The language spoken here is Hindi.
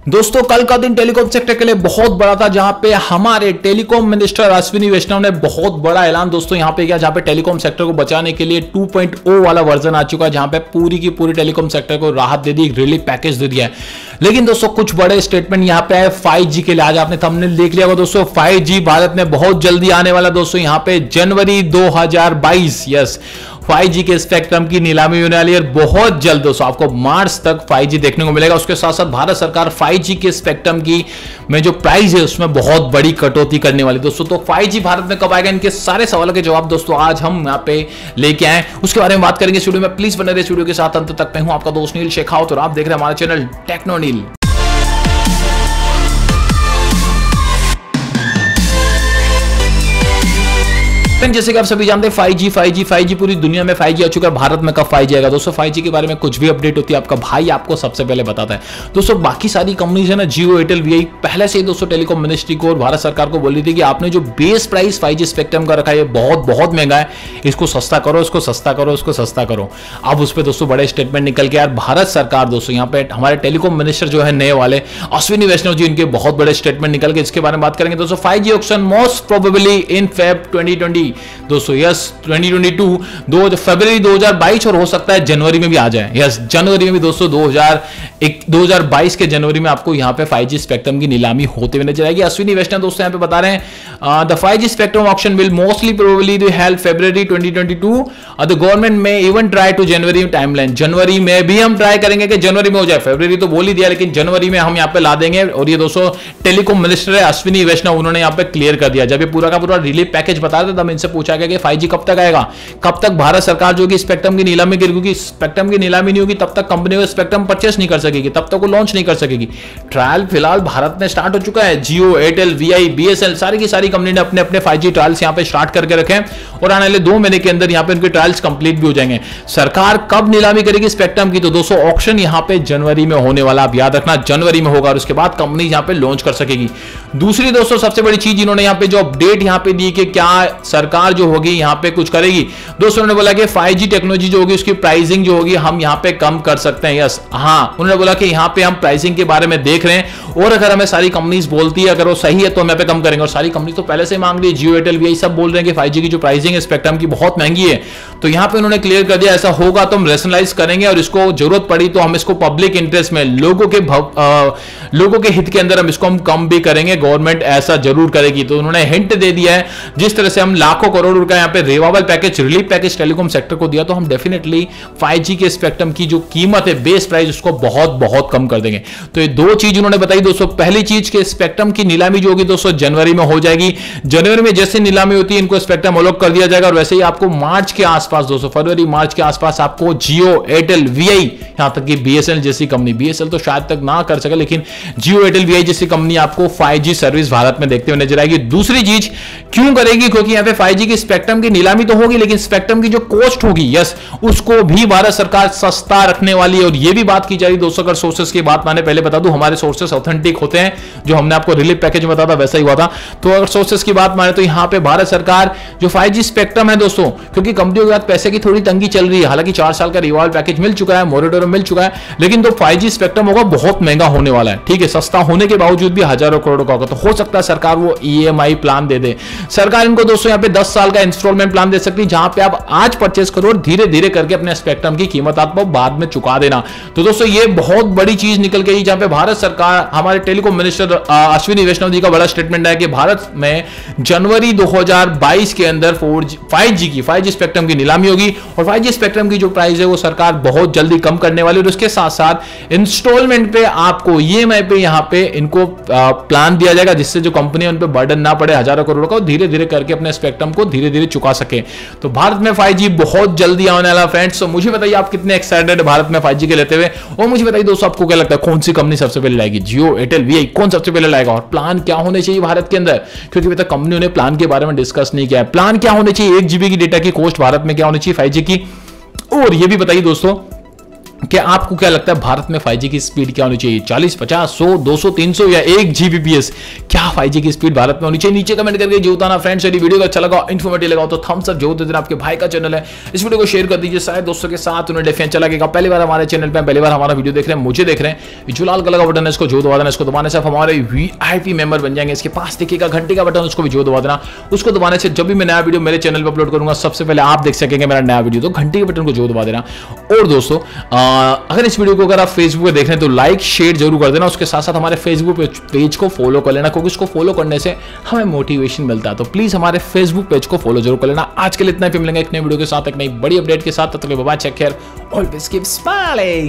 दोस्तों कल का दिन टेलीकॉम सेक्टर के लिए बहुत बड़ा था, जहां पे हमारे टेलीकॉम मिनिस्टर अश्विनी वैष्णव ने बहुत बड़ा ऐलान दोस्तों यहां पे किया, जहां पे टेलीकॉम सेक्टर को बचाने के लिए 2.0 वाला वर्जन आ चुका है, जहां पे पूरी की पूरी टेलीकॉम सेक्टर को राहत दे दी, रिलीफ पैकेज दे दिया है। लेकिन दोस्तों कुछ बड़े स्टेटमेंट यहां पे आए 5G के लिए। आज आपने थंबनेल देख लिया होगा दोस्तों, 5G भारत में बहुत जल्दी आने वाला दोस्तों, यहां पे जनवरी 2022 यस 5G के स्पेक्ट्रम की नीलामी होने वाली है बहुत जल्द दोस्तों, आपको मार्च तक 5G देखने को मिलेगा। उसके साथ साथ भारत सरकार 5G के स्पेक्ट्रम की में जो प्राइस है उसमें बहुत बड़ी कटौती करने वाली दोस्तों। तो 5G भारत में कब आएगा, इनके सारे सवालों के जवाब दोस्तों आज हम यहाँ पे लेके आए, उसके बारे में बात करेंगे वीडियो में। प्लीज बने रहिए वीडियो के साथ अंत तक। मैं हूं आपका दोस्त नील शेखावत और आप देख रहे हैं हमारा चैनल टेक्नो नील। जैसे कि आप सभी जानते हैं 5G पूरी दुनिया में 5G आ चुका है। भारत में कब 5G आएगा दोस्तों, 5G के बारे में कुछ भी अपडेट होती है आपका भाई आपको सबसे पहले बताता है दोस्तों। बाकी सारी कंपनीज है ना, जियो, एयरटेल, वीआई पहले से ही दोस्तों टेलीकॉम मिनिस्ट्री को और भारत सरकार को बोल रही थी कि आपने जो बेस प्राइस 5G स्पेक्ट्रम का रखा है बहुत महंगा है, इसको सस्ता करो, इसको सस्ता करो, इसको सस्ता करो। अब उस पर दोस्तों बड़े स्टेटमेंट निकल के यार भारत सरकार दोस्तों यहाँ पे हमारे टेलीकॉम मिनिस्टर जो है नए वाले अश्विनी वैष्णव जी, इनके बहुत बड़े स्टेटमेंट निकल के इसके बारे में बात करेंगे दोस्तों। 5G auction most probably in Feb 2020 दोस्तों, यस 2022 फरवरी 2022 और हो सकता है जनवरी में भी आ जाए। यस जनवरी में भी दोस्तों 2022 के जनवरी में आपको यहां पे 5G स्पेक्ट्रम की नीलामी होते हुए नजर आएगी। अश्विनी वैष्णव दोस्तों यहां पे बता रहे हैं the 5G spectrum auction will mostly probably be held February 2022 और द गवर्नमेंट में even try to January timeline. जनवरी में भी हम ट्राई करेंगे कि जनवरी में हो जाए, फरवरी तो बोल ही दिया लेकिन जनवरी में हम यहां पे ला देंगे। और ये दोस्तों टेलीकॉम मिनिस्टर है अश्विनी वैष्णव, उन्होंने यहां पे क्लियर कर दिया। जब ये पूरा का पूरा रिलीफ पैकेज बता रहे थे तब इनसे पूछा गया कि 5G कब तक आएगा, कब तक भारत सरकार जो कि स्पेक्ट्रम की नीलामी करेगी, क्योंकि स्पेक्ट्रम की नीलामी नहीं होगी तब तक कंपनी को स्पेक्ट्रम परचेस नहीं कर सकेगी, तब तक वो लॉन्च नहीं कर सकेगी। ट्रायल फिलहाल भारत में स्टार्ट हो चुका है, जियो, एयरटेल, वीआई, बीएसएल सारी की सारी कंपनी ने अपने अपने 5G ट्रायल्स यहां पे स्टार्ट करके रखे हैं और आने वाले 2 महीने के अंदर यहां पे उनके ट्रायल्स कंप्लीट भी हो जाएंगे। सरकार कब नीलामी करेगी स्पेक्ट्रम की, तो दोस्तों ऑक्शन यहां पे जनवरी में होने वाला, आप याद रखना जनवरी में होगा और उसके बाद कंपनी यहां पे लॉन्च कर सकेगी। दूसरी दोस्तों सबसे बड़ी चीज इन्होंने यहां पे जो अपडेट यहां पे दी कि क्या सरकार जो होगी यहां पे कुछ करेगी दोस्तों, उन्होंने बोला कि 5G टेक्नोलॉजी जो होगी उसकी प्राइसिंग जो होगी हम यहां पे कम कर सकते हैं। यस हां, उन्होंने बोला कि यहां पे हम प्राइसिंग के बारे में देख रहे हैं और अगर हमें सारी कंपनीज बोलती है अगर वो सही है तो हम यहां पे कम करेंगे। और सारी कंपनी तो पहले से मांग रही है, जियो, एयरटेल, वीआई सब बोल रहे हैं कि 5G की जो प्राइसिंग है स्पेक्ट्रम की बहुत महंगी है। तो यहां पे उन्होंने क्लियर कर दिया ऐसा होगा तो हम रेशनलाइज करेंगे और इसको जरूरत पड़ी तो हम इसको पब्लिक इंटरेस्ट में लोगों के हित के अंदर हम इसको कम भी करेंगे, गवर्नमेंट ऐसा जरूर करेगी। तो उन्होंने हिंट दे दिया है, जिस तरह से हम लाखों करोड़ रुपए यहां पे revival package, relief package telecom sector को दिया, तो हम डेफिनेटली 5G के स्पेक्ट्रम की जो कीमत है बेस प्राइस उसको बहुत कम कर देंगे। तो ये 2 चीज उन्होंने बताई दोस्तों। पहली चीज के स्पेक्ट्रम की नीलामी जो होगी दोस्तों जनवरी में हो जाएगी, जनवरी में जैसे नीलामी होती है इनको स्पेक्ट्रम अलॉट कर दिया जाएगा और वैसे ही आपको मार्च के आसपास दोस्तों, फरवरी मार्च के आसपास आपको जियो, एयरटेल, वीआई, यहां तक कि बीएसएल जैसी कंपनी, बीएसएल तो शायद तक ना कर सके लेकिन जियो, एयरटेल, वीआई जैसी कंपनी आपको 5G सर्विस भारत में देखते हुए नजर आएगी। दूसरी चीज क्यों करेगी, क्योंकि यहां पे 5G की स्पेक्ट्रम की नीलामी तो होगी लेकिन स्पेक्ट्रम की जो कॉस्ट होगी यस उसको भी भारत सरकार सस्ता रखने वाली है। और ये भी बात की जा रही दोस्तों, अगर सोर्सेस की बात माने, पहले बता दूं हमारे सोर्सेस ऑथेंटिक होते हैं, जो हमने आपको रिलीफ पैकेज में बताया था वैसा ही हुआ था। तो अगर सोर्सेस की बात माने तो यहां पे भारत सरकार जो 5G स्पेक्ट्रम है दोस्तों, क्योंकि कंपनियों के साथ पैसे की थोड़ी तंगी चल रही है, हालांकि 4 साल का रिवॉल्व पैकेज मिल चुका है, मोरेटोरियम मिल चुका है, लेकिन तो 5G स्पेक्ट्रम होगा बहुत महंगा होने वाला है। ठीक है, सस्ता होने के बावजूद भी हजारों करोड़ का होगा। तो हो सकता है सरकार वो EMI प्लान दे दे, सरकार इनको दोस्तों यहां पे 10 साल का इंस्टॉलमेंट प्लान दे सकती है, जहां पे आप आज परचेस करो और धीरे धीरे करके अपने स्पेक्ट्रम की कीमत आपको बाद में चुका देना। तो दोस्तों ये बहुत बड़ी चीज निकल गई, जहां पे भारत सरकार, हमारे टेलीकॉम मिनिस्टर अश्विनी वैष्णव जी का बड़ा स्टेटमेंट है कि भारत में जनवरी 2022 के अंदर 5G स्पेक्ट्रम की नीलामी होगी और 5G स्पेक्ट्रम की जो प्राइस है वो सरकार बहुत जल्दी कम करने वाली है। और उसके साथ साथ इंस्टॉलमेंट पे आपको EMI पे यहां पे इनको प्लान दिया जाएगा, जिससे जो कंपनी उन पे बर्डन ना पड़े हजारों करोड़ का, धीरे धीरे करके अपने स्पेक्ट्रम को धीरे धीरे चुका सके। तो भारत में 5G बहुत जल्दी आने वाला फ्रेंड्स। तो मुझे बताइए आप कितने एक्साइटेड है भारत में 5G के लेते हुए, और मुझे बताइए दोस्तों आपको क्या लगता है कौन सी कंपनी सबसे पहले लाएगी, जियो, एयरटेल, वीआई कौन सबसे पहले लाएगा, और प्लान क्या होने चाहिए भारत के अंदर, क्योंकि अभी तक कंपनियों ने प्लान के बारे में डिस्कस नहीं किया है। प्लान क्या होने चाहिए, 1 GB की डेटा की कॉस्ट भारत में क्या होनी चाहिए 5G की, और ये भी बताइए दोस्तों कि आपको क्या लगता है भारत में 5G की स्पीड क्या होनी चाहिए? 40, 50, 100, 200, 300 या 1 Gbps? क्या 5G की स्पीड भारत में होनी चाहिए? नीचे कमेंट करके जो बताना। फ्रेंड्स, यदि वीडियो को अच्छा लगा, इन्फॉर्मेटिव लगा तो थम्स अप जो दे देना। आपके भाई का चैनल है, इस वीडियो को शेयर कर दीजिए, शायद दोस्तों के साथ उन्हें डिफरेंस अच्छा लगेगा। पहली बार हमारे चैनल पर पहली बार हमारा वीडियो देख रहे हैं, मुझे देख रहे हैं, जो लाल कलर का बटन है इसको जो दबा देना। इसको दबाने से आप हमारे VIP मेंबर बन जाएंगे। इसके पास देखिएगा घंटे का बटन, उसको भी जो दबा देना। उसको दबाने से जब भी मैं नया वीडियो मेरे चैनल पर अपलोड करूंगा सबसे पहले आप देख सकेंगे मेरा नया वीडियो। तो घंटे के बटन को जो दबा देना। और दोस्तों, अगर इस वीडियो को अगर आप फेसबुक पे देख रहे हैं तो लाइक शेयर जरूर कर देना। उसके साथ साथ हमारे फेसबुक पेज को फॉलो कर लेना, क्योंकि उसको फॉलो करने से हमें मोटिवेशन मिलता है। तो प्लीज हमारे फेसबुक पेज को फॉलो जरूर कर लेना। आज के लिए इतना ही, मिलेंगे एक नई वीडियो के साथ, एक नई बड़ी अपडेट के साथ। तब तक bye bye, take care, always keep smiling.